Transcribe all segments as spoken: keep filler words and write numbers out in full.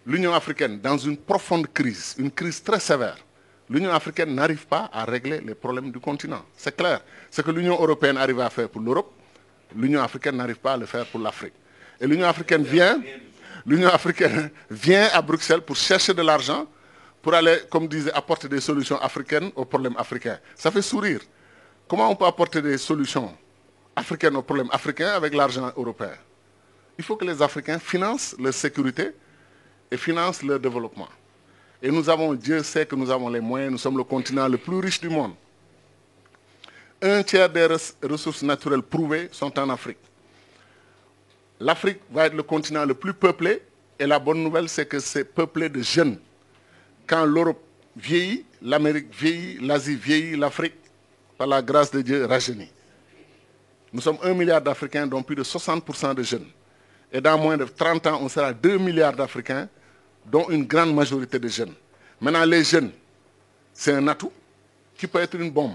l'Union africaine, dans une profonde crise, une crise très sévère, l'Union africaine n'arrive pas à régler les problèmes du continent. C'est clair. Ce que l'Union européenne arrive à faire pour l'Europe, l'Union africaine n'arrive pas à le faire pour l'Afrique. Et l'Union africaine vient, l'Union africaine vient à Bruxelles pour chercher de l'argent, pour aller, comme disait, apporter des solutions africaines aux problèmes africains. Ça fait sourire. Comment on peut apporter des solutions africaines aux problèmes africains avec l'argent européen? Il faut que les Africains financent leur sécurité et financent leur développement. Et nous avons, Dieu sait que nous avons les moyens, nous sommes le continent le plus riche du monde. Un tiers des ressources naturelles prouvées sont en Afrique. L'Afrique va être le continent le plus peuplé, et la bonne nouvelle, c'est que c'est peuplé de jeunes. Quand l'Europe vieillit, l'Amérique vieillit, l'Asie vieillit, l'Afrique, par la grâce de Dieu, rajeunit. Nous sommes un milliard d'Africains, dont plus de soixante pour cent de jeunes. Et dans moins de trente ans, on sera deux milliards d'Africains, dont une grande majorité de jeunes. Maintenant, les jeunes, c'est un atout qui peut être une bombe.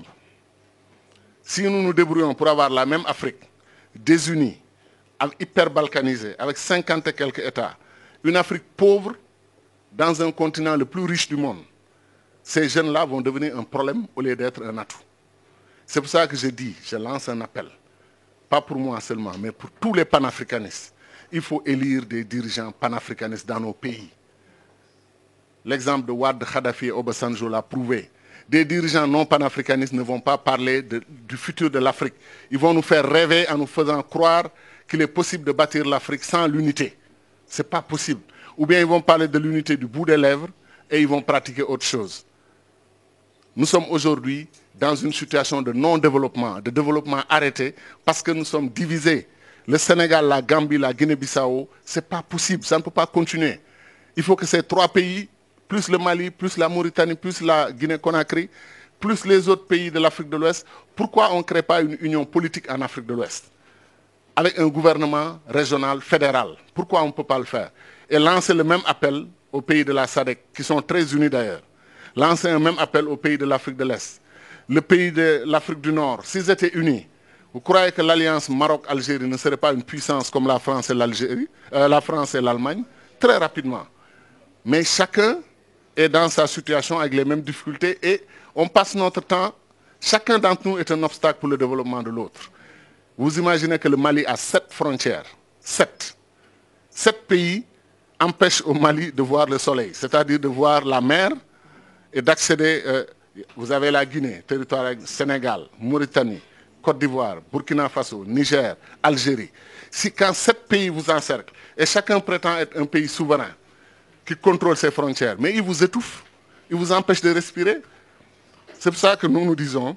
Si nous nous débrouillons pour avoir la même Afrique, désunie, hyper balkanisée, avec cinquante et quelques États, une Afrique pauvre dans un continent le plus riche du monde, ces jeunes-là vont devenir un problème au lieu d'être un atout. C'est pour ça que je dis, je lance un appel, pas pour moi seulement, mais pour tous les panafricanistes. Il faut élire des dirigeants panafricanistes dans nos pays. L'exemple de Wade, Kadhafi et Obasanjo l'a prouvé. Des dirigeants non panafricanistes ne vont pas parler de, du futur de l'Afrique. Ils vont nous faire rêver en nous faisant croire qu'il est possible de bâtir l'Afrique sans l'unité. Ce n'est pas possible. Ou bien ils vont parler de l'unité du bout des lèvres et ils vont pratiquer autre chose. Nous sommes aujourd'hui dans une situation de non-développement, de développement arrêté, parce que nous sommes divisés. Le Sénégal, la Gambie, la Guinée-Bissau, ce n'est pas possible, ça ne peut pas continuer. Il faut que ces trois pays, plus le Mali, plus la Mauritanie, plus la Guinée-Conakry, plus les autres pays de l'Afrique de l'Ouest, pourquoi on ne crée pas une union politique en Afrique de l'Ouest avec un gouvernement régional, fédéral? Pourquoi on ne peut pas le faire? Et lancer le même appel aux pays de la S A D C, qui sont très unis d'ailleurs. Lancer un même appel aux pays de l'Afrique de l'Est. Le pays de l'Afrique du Nord, s'ils étaient unis, vous croyez que l'alliance Maroc-Algérie ne serait pas une puissance comme la France et l'Algérie, euh, la France et l'Allemagne? Très rapidement. Mais chacun est dans sa situation avec les mêmes difficultés et on passe notre temps, chacun d'entre nous est un obstacle pour le développement de l'autre. Vous imaginez que le Mali a sept frontières. Sept. Sept pays empêchent au Mali de voir le soleil, c'est-à-dire de voir la mer et d'accéder. Euh, vous avez la Guinée, territoire Sénégal, Mauritanie, Côte d'Ivoire, Burkina Faso, Niger, Algérie. Si quand sept pays vous encerclent et chacun prétend être un pays souverain qui contrôle ses frontières, mais il vous étouffe, il vous empêche de respirer. C'est pour ça que nous nous disons,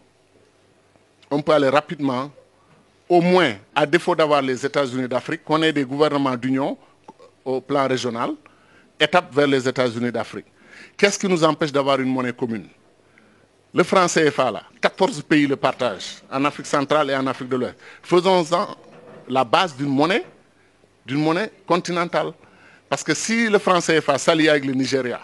on peut aller rapidement, au moins, à défaut d'avoir les États-Unis d'Afrique, qu'on ait des gouvernements d'union au plan régional, étape vers les États-Unis d'Afrique. Qu'est-ce qui nous empêche d'avoir une monnaie commune? Le franc C F A, là, quatorze pays le partagent, en Afrique centrale et en Afrique de l'Ouest. Faisons-en la base d'une monnaie, d'une monnaie continentale. Parce que si le franc C F A s'allie avec le Nigeria,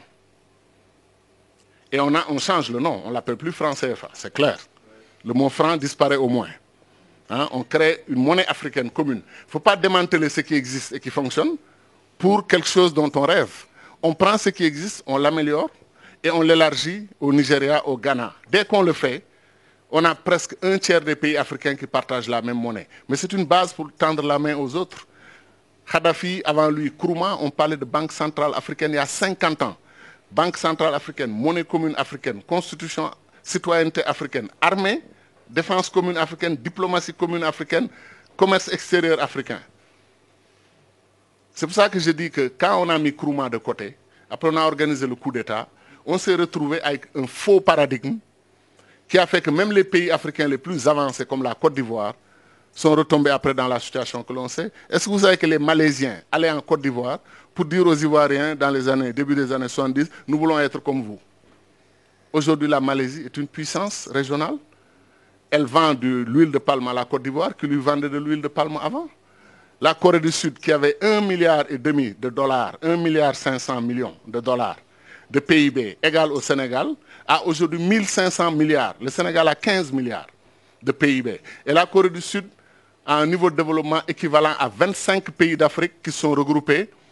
et on, a, on change le nom, on ne l'appelle plus franc C F A, c'est clair. Le mot franc disparaît au moins. Hein, on crée une monnaie africaine commune. Il ne faut pas démanteler ce qui existe et qui fonctionne pour quelque chose dont on rêve. On prend ce qui existe, on l'améliore et on l'élargit au Nigeria, au Ghana. Dès qu'on le fait, on a presque un tiers des pays africains qui partagent la même monnaie. Mais c'est une base pour tendre la main aux autres. Kadhafi, avant lui, Nkrumah, on parlait de Banque centrale africaine il y a cinquante ans. Banque centrale africaine, monnaie commune africaine, constitution, citoyenneté africaine, armée, défense commune africaine, diplomatie commune africaine, commerce extérieur africain. C'est pour ça que je dis que quand on a mis Nkrumah de côté, après on a organisé le coup d'État, on s'est retrouvé avec un faux paradigme qui a fait que même les pays africains les plus avancés, comme la Côte d'Ivoire, sont retombés après dans la situation que l'on sait. Est-ce que vous savez que les Malaisiens allaient en Côte d'Ivoire pour dire aux Ivoiriens, dans les années, début des années soixante-dix, nous voulons être comme vous? Aujourd'hui, la Malaisie est une puissance régionale. Elle vend de l'huile de palme à la Côte d'Ivoire, qui lui vendait de l'huile de palme avant. La Corée du Sud, qui avait un milliard et demi de dollars, un milliard cinq cents millions de dollars de P I B égal au Sénégal, a aujourd'hui mille cinq cents milliards. Le Sénégal a quinze milliards de P I B. Et la Corée du Sud a un niveau de développement équivalent à vingt-cinq pays d'Afrique qui sont regroupés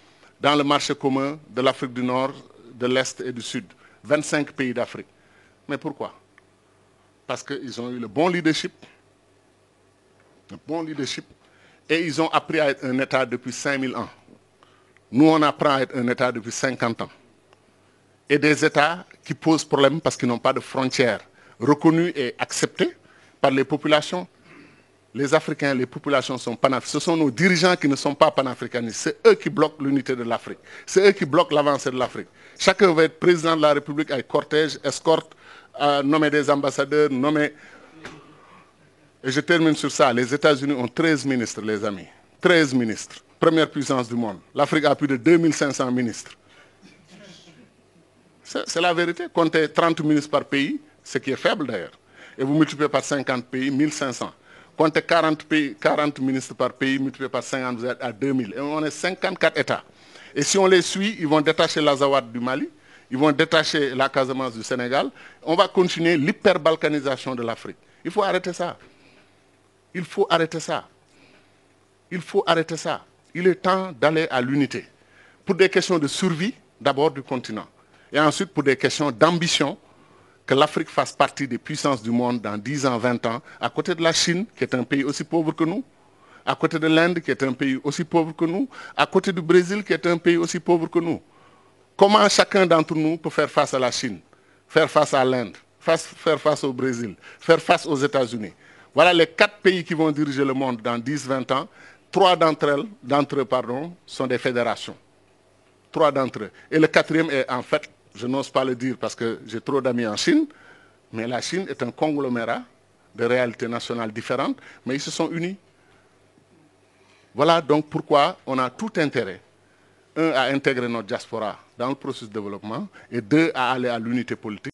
dans le marché commun de l'Afrique du Nord, de l'Est et du Sud. vingt-cinq pays d'Afrique. Mais pourquoi? Parce qu'ils ont eu le bon leadership, le bon leadership, et ils ont appris à être un État depuis cinq mille ans. Nous, on apprend à être un État depuis cinquante ans. Et des États qui posent problème parce qu'ils n'ont pas de frontières reconnues et acceptées par les populations. Les Africains, les populations sont panafricaines. Ce sont nos dirigeants qui ne sont pas panafricanistes. C'est eux qui bloquent l'unité de l'Afrique. C'est eux qui bloquent l'avancée de l'Afrique. Chacun veut être président de la République avec cortège, escorte, euh, nommer des ambassadeurs, nommer... Et je termine sur ça. Les États-Unis ont treize ministres, les amis. treize ministres. Première puissance du monde. L'Afrique a plus de deux mille cinq cents ministres. C'est la vérité. Comptez trente ministres par pays, ce qui est faible d'ailleurs. Et vous multipliez par cinquante pays, mille cinq cents. Comptez quarante, pays, quarante ministres par pays, multiplié par cinquante, vous êtes à deux mille. Et on est cinquante-quatre États. Et si on les suit, ils vont détacher l'Azawad du Mali, ils vont détacher la Casamance du Sénégal. On va continuer l'hyperbalkanisation de l'Afrique. Il faut arrêter ça. Il faut arrêter ça. Il faut arrêter ça. Il est temps d'aller à l'unité. Pour des questions de survie, d'abord du continent. Et ensuite pour des questions d'ambition, que l'Afrique fasse partie des puissances du monde dans dix ans, vingt ans, à côté de la Chine, qui est un pays aussi pauvre que nous, à côté de l'Inde, qui est un pays aussi pauvre que nous, à côté du Brésil, qui est un pays aussi pauvre que nous. Comment chacun d'entre nous peut faire face à la Chine, faire face à l'Inde, faire face au Brésil, faire face aux États-Unis? Voilà les quatre pays qui vont diriger le monde dans dix, vingt ans. Trois d'entre elles, d'entre eux, pardon, sont des fédérations. Trois d'entre eux. Et le quatrième est en fait, je n'ose pas le dire parce que j'ai trop d'amis en Chine, mais la Chine est un conglomérat de réalités nationales différentes, mais ils se sont unis. Voilà donc pourquoi on a tout intérêt, un, à intégrer notre diaspora dans le processus de développement, et deux, à aller à l'unité politique.